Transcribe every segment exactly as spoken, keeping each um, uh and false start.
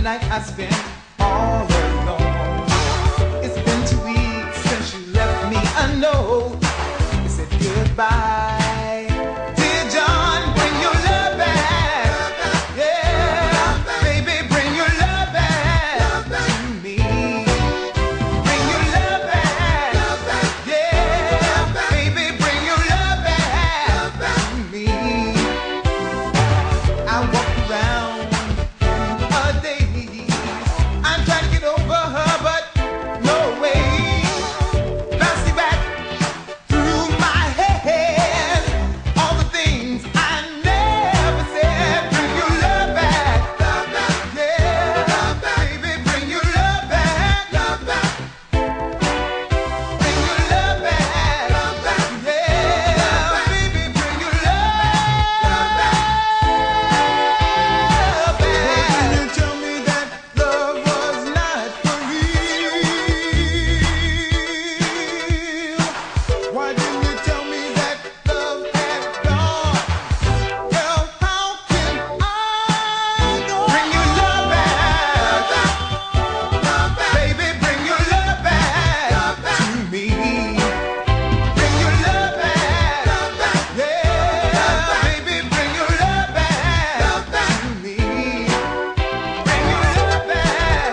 night I spent all alone. It's been two weeks since you left me a note. You said goodbye. Dear John, bring your love back. Yeah, baby, bring your love back to me. Bring your love back. Yeah, baby, bring your love back to me. I walk around a day. I'm trying to get over her, but no way. Bouncing back through my head, all the things I never said. Bring your love back, yeah, baby, bring your love back, bring your love back, yeah, baby, bring your love back. When you tell me that love was not for real, why didn't you tell me that love had gone? Girl, how can I go? Bring your love back, baby, bring your love back to me. Bring your love back, yeah, baby, bring your love back to me. Bring your love back.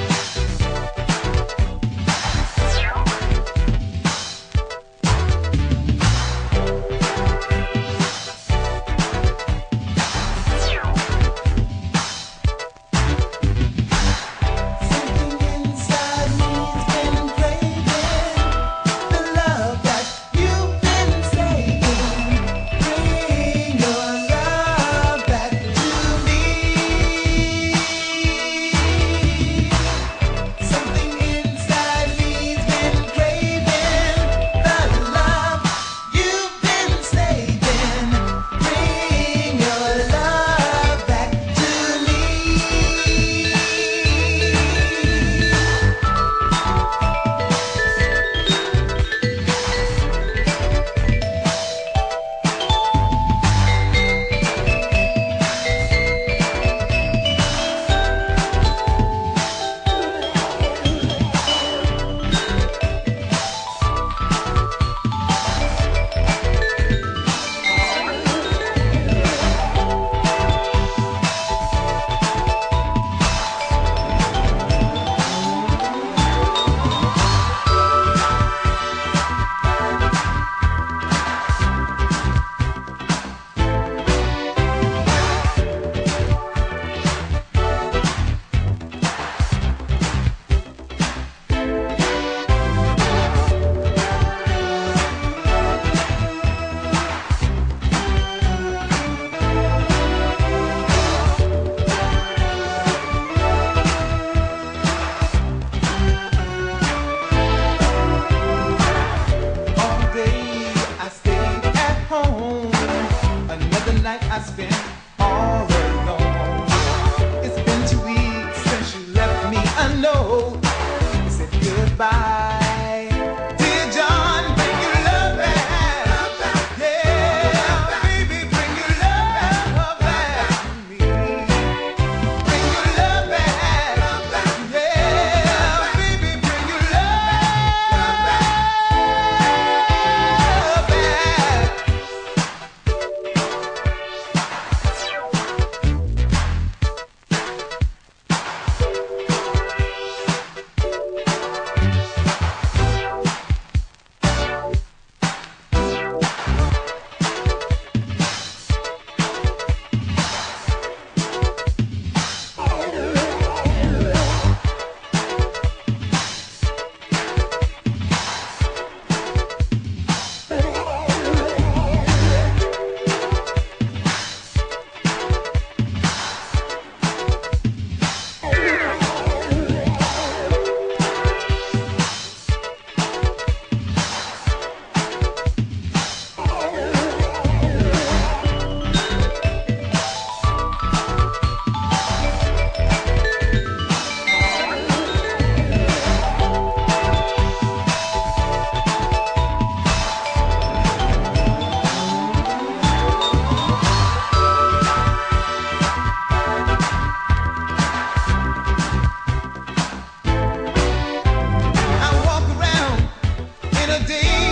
Something inside me's been craving the love that you've been saving. Bring your love back to me. Something inside me's been craving the love you've been saving. Bring your love back to me. All day I stayed at home. Another night I spent all alone. It's been two weeks since you left me a note. You said goodbye. Dear John, bring your love back. Yeah, baby, bring your love back to me. Bring your love back. Yeah, baby, bring your love back. day